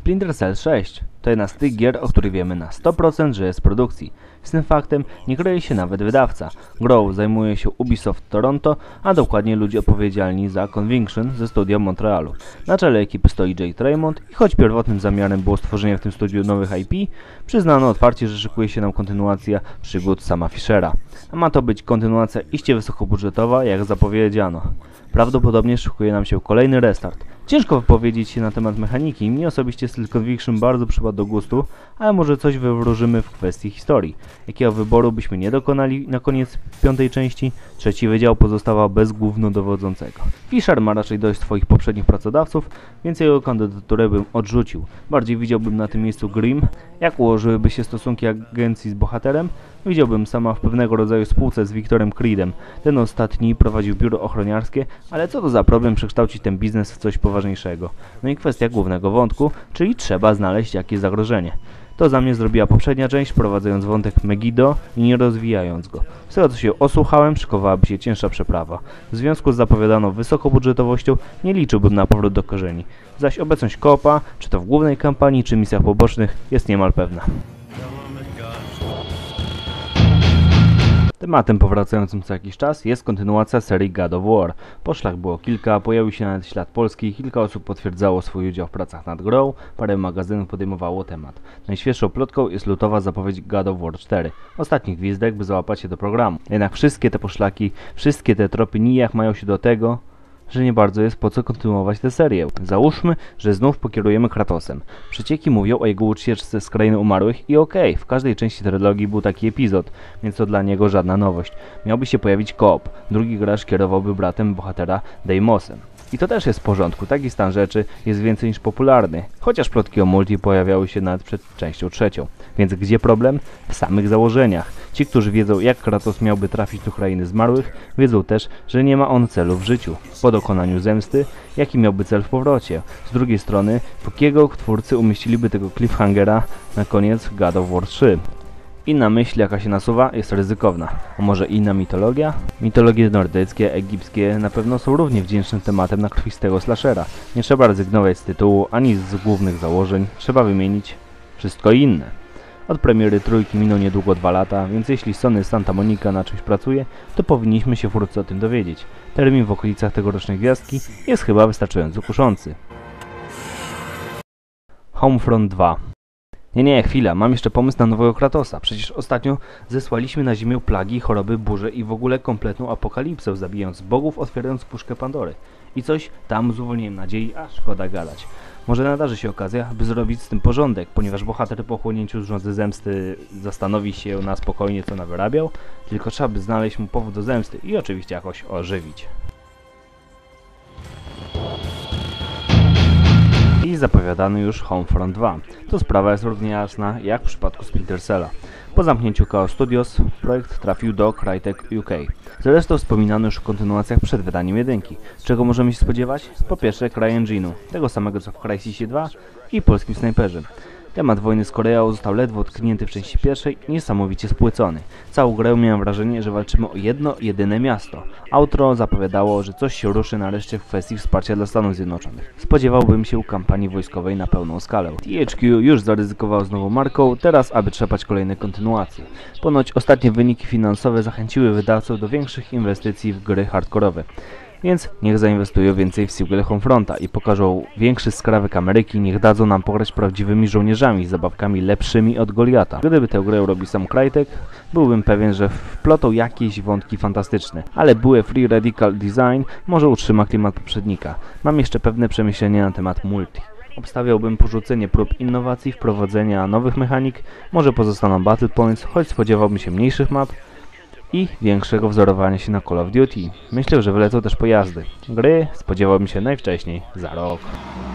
Splinter Cell 6 to jedna z tych gier, o których wiemy na 100%, że jest w produkcji. Z tym faktem nie kryje się nawet wydawca. Grą zajmuje się Ubisoft Toronto, a dokładnie ludzie odpowiedzialni za Conviction ze studia Montrealu. Na czele ekipy stoi Jay Tremont i choć pierwotnym zamiarem było stworzenie w tym studiu nowych IP, przyznano otwarcie, że szykuje się nam kontynuacja przygód Sama Fishera. A ma to być kontynuacja iście wysokobudżetowa, jak zapowiedziano. Prawdopodobnie szykuje nam się kolejny restart. Ciężko wypowiedzieć się na temat mechaniki, mnie osobiście styl Conviction bardzo przypadł do gustu, ale może coś wywróżymy w kwestii historii. Jakiego wyboru byśmy nie dokonali na koniec piątej części, trzeci wydział pozostawał bez głównodowodzącego. Fisher ma raczej dość swoich poprzednich pracodawców, więc jego kandydaturę bym odrzucił. Bardziej widziałbym na tym miejscu Grimm, jak ułożyłyby się stosunki agencji z bohaterem. Widziałbym sama w pewnego rodzaju spółce z Victorem Creedem. Ten ostatni prowadził biuro ochroniarskie, ale co to za problem przekształcić ten biznes w coś poważniejszego? No i kwestia głównego wątku, czyli trzeba znaleźć jakieś zagrożenie. To za mnie zrobiła poprzednia część, wprowadzając wątek Megiddo i nie rozwijając go. Z tego co się osłuchałem, szykowałaby się cięższa przeprawa. W związku z zapowiadaną wysokobudżetowością nie liczyłbym na powrót do korzeni. Zaś obecność koopa, czy to w głównej kampanii, czy misjach pobocznych, jest niemal pewna. Tematem powracającym co jakiś czas jest kontynuacja serii God of War. Poszlak było kilka, pojawił się nawet ślad polski, kilka osób potwierdzało swój udział w pracach nad grą, parę magazynów podejmowało temat. Najświeższą plotką jest lutowa zapowiedź God of War 4. Ostatni gwizdek, by załapać się do programu. Jednak wszystkie te poszlaki, wszystkie te tropy nijak mają się do tego, że nie bardzo jest po co kontynuować tę serię. Załóżmy, że znów pokierujemy Kratosem. Przecieki mówią o jego ucieczce z Krainy Umarłych i okej, w każdej części trylogii był taki epizod, więc to dla niego żadna nowość. Miałby się pojawić koop, drugi gracz kierowałby bratem bohatera Deimosem. I to też jest w porządku, taki stan rzeczy jest więcej niż popularny, chociaż plotki o multi pojawiały się nawet przed częścią trzecią. Więc gdzie problem? W samych założeniach. Ci, którzy wiedzą, jak Kratos miałby trafić do Krainy Zmarłych, wiedzą też, że nie ma on celu w życiu. Po dokonaniu zemsty, jaki miałby cel w powrocie? Z drugiej strony, po kiego twórcy umieściliby tego cliffhangera na koniec God of War 3? Inna myśl, jaka się nasuwa, jest ryzykowna. A może inna mitologia? Mitologie nordyckie, egipskie na pewno są równie wdzięcznym tematem na krwistego slashera. Nie trzeba rezygnować z tytułu, ani z głównych założeń. Trzeba wymienić wszystko inne. Od premiery trójki minął niedługo 2 lata, więc jeśli Sony Santa Monica na czymś pracuje, to powinniśmy się wkrótce o tym dowiedzieć. Termin w okolicach tegorocznej gwiazdki jest chyba wystarczająco kuszący. Homefront 2. Nie, chwila, mam jeszcze pomysł na nowego Kratosa. Przecież ostatnio zesłaliśmy na ziemię plagi, choroby, burze i w ogóle kompletną apokalipsę, zabijając bogów, otwierając puszkę Pandory. I coś tam z uwolnieniem nadziei, a szkoda gadać. Może nadarzy się okazja, by zrobić z tym porządek, ponieważ bohater po chłonięciu żądzy zemsty zastanowi się na spokojnie, co nawyrabiał, tylko trzeba by znaleźć mu powód do zemsty i oczywiście jakoś ożywić. I zapowiadany już Homefront 2. To sprawa jest równie jasna jak w przypadku Splinter Cella. Po zamknięciu Chaos Studios projekt trafił do Crytek UK. Zresztą wspominano już o kontynuacjach przed wydaniem jedynki. Czego możemy się spodziewać? Po pierwsze CryEngine'u, tego samego co w Crysisie 2 i polskim Snajperze. Temat wojny z Koreą został ledwo odknięty w części pierwszej i niesamowicie spłycony. Całą grę miałem wrażenie, że walczymy o jedno, jedyne miasto. Outro zapowiadało, że coś się ruszy nareszcie w kwestii wsparcia dla Stanów Zjednoczonych. Spodziewałbym się kampanii wojskowej na pełną skalę. THQ już zaryzykował z nową marką, teraz aby trzepać kolejne kontynuacje. Ponoć ostatnie wyniki finansowe zachęciły wydawców do większych inwestycji w gry hardkorowe. Więc niech zainwestują więcej w sequel Homefronta i pokażą większy skrawek Ameryki, niech dadzą nam pograć prawdziwymi żołnierzami, z zabawkami lepszymi od Goliata. Gdyby tę grę robił sam Crytek, byłbym pewien, że wplotą jakieś wątki fantastyczne, ale były Free Radical Design może utrzyma klimat poprzednika. Mam jeszcze pewne przemyślenia na temat multi. Obstawiałbym porzucenie prób innowacji, wprowadzenia nowych mechanik, może pozostaną Battle Points, choć spodziewałbym się mniejszych map i większego wzorowania się na Call of Duty. Myślę, że wylecą też pojazdy. Gry spodziewałbym się najwcześniej za rok.